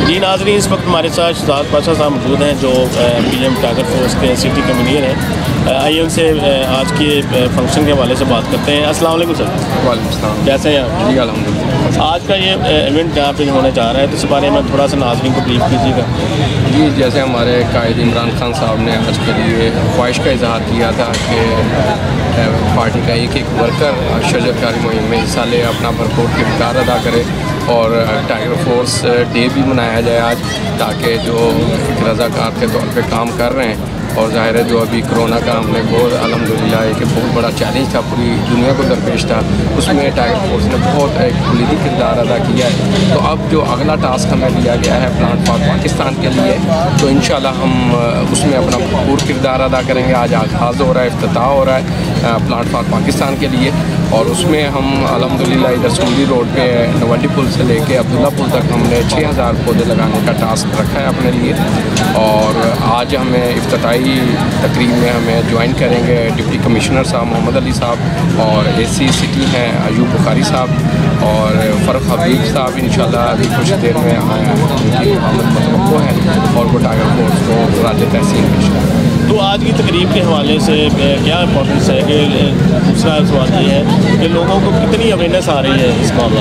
जी नाज़रीन, इस वक्त हमारे साथ शहजाद पाशा साहब मौजूद हैं जो पीएम टाइगर फोर्स के सिटी कन्वीनर हैं। आइए उनसे आज के फंक्शन के हवाले से बात करते हैं। अस्सलाम वालेकुम सर। वालेकुम सलाम। कैसे हैं आप? जी अल्हम्दुलिल्लाह। आज का ये इवेंट जहाँ पे होने जा रहा है, तो इस बारे में थोड़ा सा नाज़रीन को ब्रीफ कीजिएगा। जी, जैसे हमारे कायद इमरान खान साहब ने आज के लिए ख्वाहिश का इजहार किया था कि पार्टी का एक वर्कर शजरकारी मुहिम में हिस्सा ले, अपना भरपूर किरदार अदा करे और टाइगर फोर्स डे भी मनाया जाए आज, ताकि जो रज़ाकार के तौर पे काम कर रहे हैं। और ज़ाहिर है जो अभी कोरोना का हमने बहुत अल्हम्दुलिल्लाह एक बहुत बड़ा चैलेंज था, पूरी दुनिया को दरपेश था, उसमें टाइगर फोर्स ने बहुत एक बुनियादी किरदार अदा किया है। तो अब जो अगला टास्क हमें दिया गया है प्लान फॉर पाकिस्तान के लिए, तो इंशाल्लाह हम उसमें अपना भरपूर किरदार अदा करेंगे। आज आगाज़ हो रहा है, इफ्तिताह हो रहा है प्लान फॉर पाकिस्तान के लिए, और उसमें हम अल्हम्दुलिल्लाह इधर सूंदी रोड पे नवंडी पुल से लेके अब्दुल्ला पुल तक हमने 6000 पौधे लगाने का टास्क रखा है अपने लिए। और आज हमें इफ्तिताही तकरीब में हमें ज्वाइन करेंगे डिप्टी कमिश्नर साहब मोहम्मद अली साहब, और AC सिटी हैं अयूब बुखारी साहब, और फ़र्क हबीब साहब इंशाल्लाह अभी कुछ देर में उनकी आमद मतवक्को है, और वो टाइगर फोर्स को राज तहसीन पेश करें। तो आज की तकरीब के हवाले से क्या इंपॉर्टेंस है कि दूसरा सवाल ये है कि लोगों को कितनी अवेयरनेस आ रही है इस मामले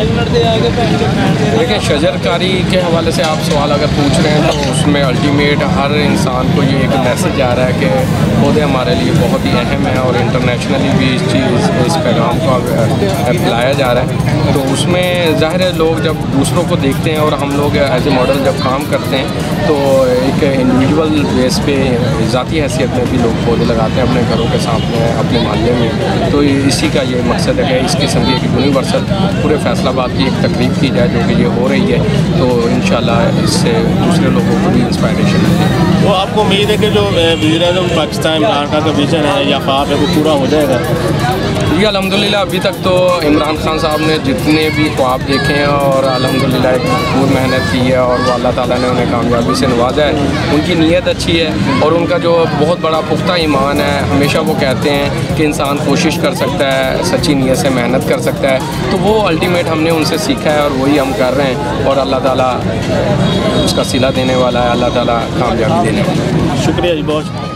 में? देखिए, शजरकारी के हवाले से आप सवाल अगर पूछ रहे हैं तो उसमें अल्टीमेट हर इंसान को ये एक मैसेज आ रहा है कि पौधे हमारे लिए बहुत ही अहम है, और इंटरनेशनली भी इस पैगाम को फैलाया जा रहा है। तो उसमें ज़ाहिर है लोग जब दूसरों को देखते हैं, और हम लोग एज ए मॉडल जब काम करते हैं, तो एक इंडिविजुअल बेस पे ज़ाती हैसियत में भी लोग पौधे लगाते हैं अपने घरों के सामने, अपने मोहल्ले में। तो इसी का ये मकसद है कि इस किस्म की एक यूनिवर्सल पूरे फैसलाबाद की एक तकरीब की जाए, जो कि ये हो रही है। तो इंशाल्लाह इससे दूसरे लोगों को भी इंस्पायरेशन मिलेगी। तो आपको उम्मीद है कि जो वज़ीर-ए-आज़म पाकिस्तान इमरान खान का विजन है या ख्वाब है वो पूरा हो जाएगा? जी अल्हम्दुलिल्लाह, अभी तक तो इमरान खान साहब ने जितने भी ख्वाब देखे हैं और अल्हम्दुलिल्लाह एक भरपूर मेहनत की है, और वो अल्लाह ताला ने उन्हें कामयाबी से नवाजा है। उनकी नीयत अच्छी है, और उनका जो बहुत बड़ा पुख्ता ईमान है। हमेशा वो कहते हैं कि इंसान कोशिश कर सकता है, सच्ची नीयत से मेहनत कर सकता है। तो वो अल्टीमेट हमने उनसे सीखा है, और वही हम कर रहे हैं, और अल्लाह ताला उसका सिला देने वाला है, अल्लाह ताला कामयाबी देने वाला है। शुक्रिया जी, बहुत।